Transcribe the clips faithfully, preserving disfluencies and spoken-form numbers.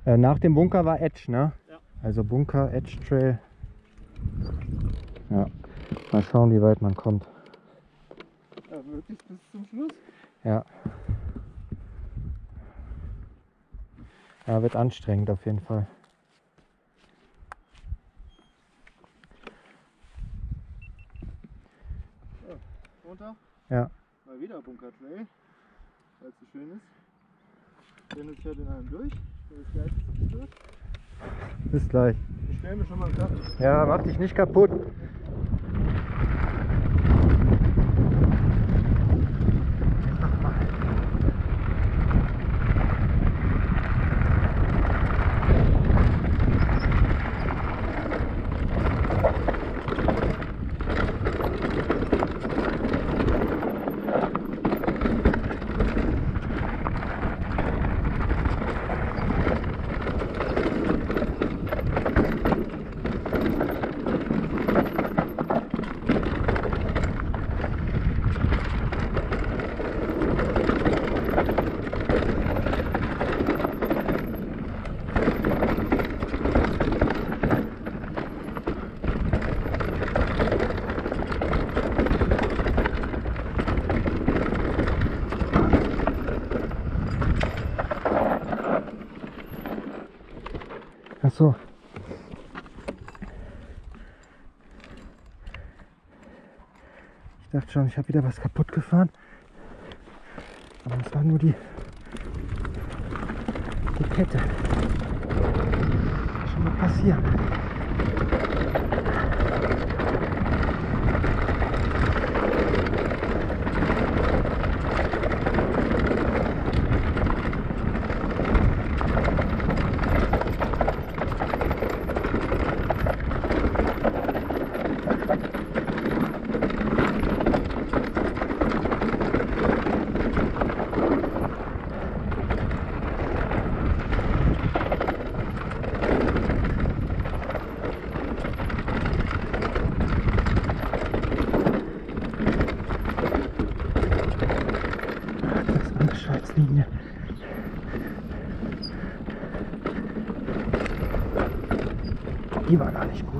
Äh, nach dem Bunker war Etsch, ne? Ja. Also Bunker, Etsch Trail. Ja. Mal schauen, wie weit man kommt. Ja, wirklich bis zum Schluss? Ja. Ja, wird anstrengend auf jeden Fall. Ja, runter. Ja. Mal wieder Bunker Trail, weil es so schön ist. Den ist ja in einem durch. Der ist gleich durch. Bis gleich. Ich stelle mir schon mal einen Kaffee. Ja, mach dich nicht kaputt. Ach so. Ich dachte schon, ich habe wieder was kaputt gefahren. Aber es war nur die, die Kette. Kann schon mal passieren. Linie. Die war gar nicht gut.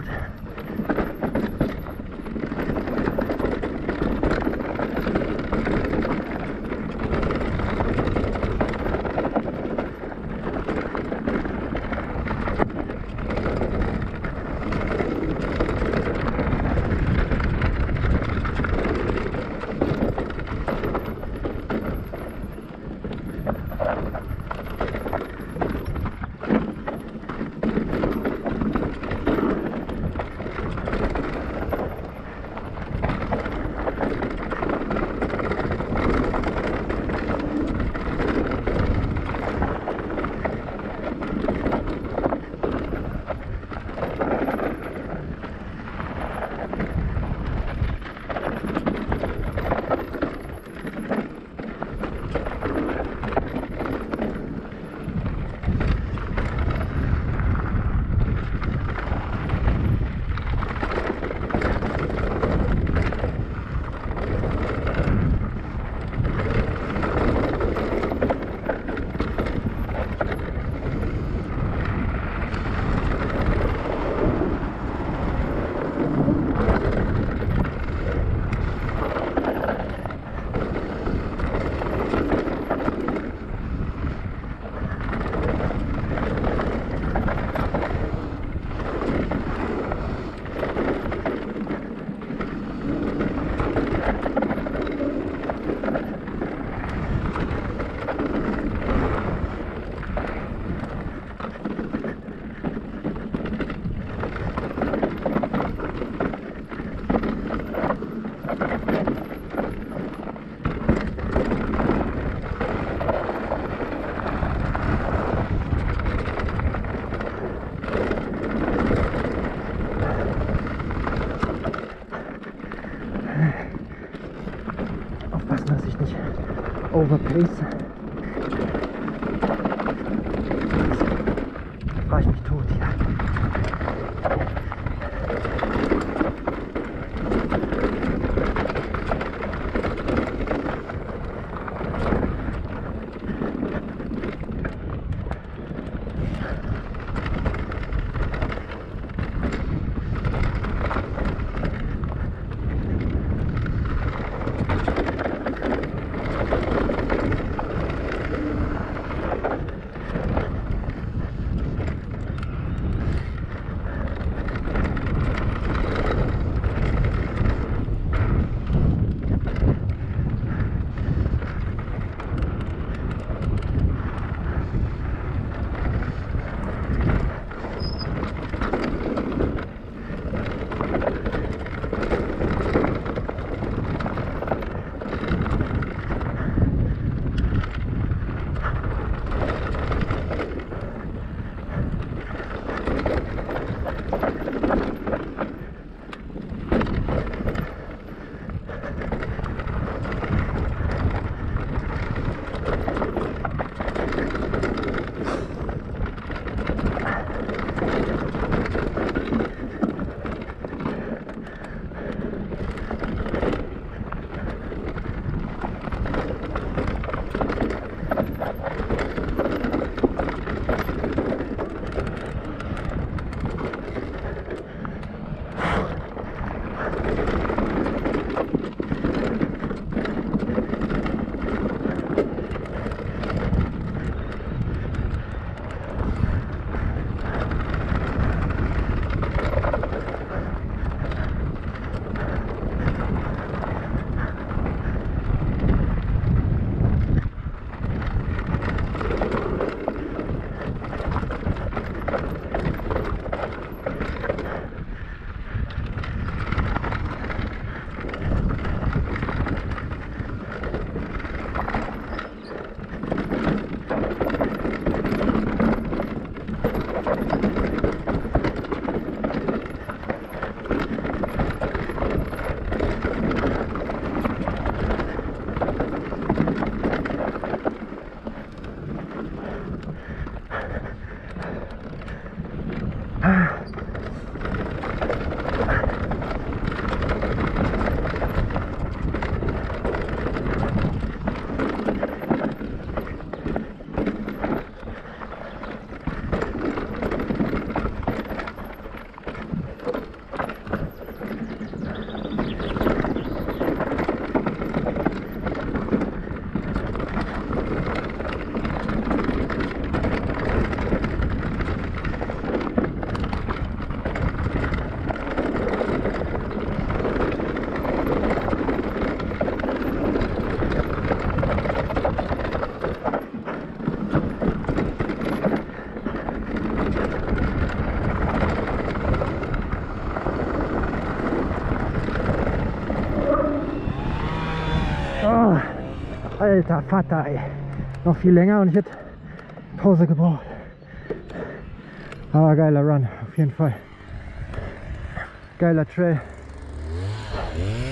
Overpace. War ich mich tot hier. Alter Vater, ey. Noch viel länger und ich hätte Pause gebraucht. Aber geiler Run, auf jeden Fall. Geiler Trail.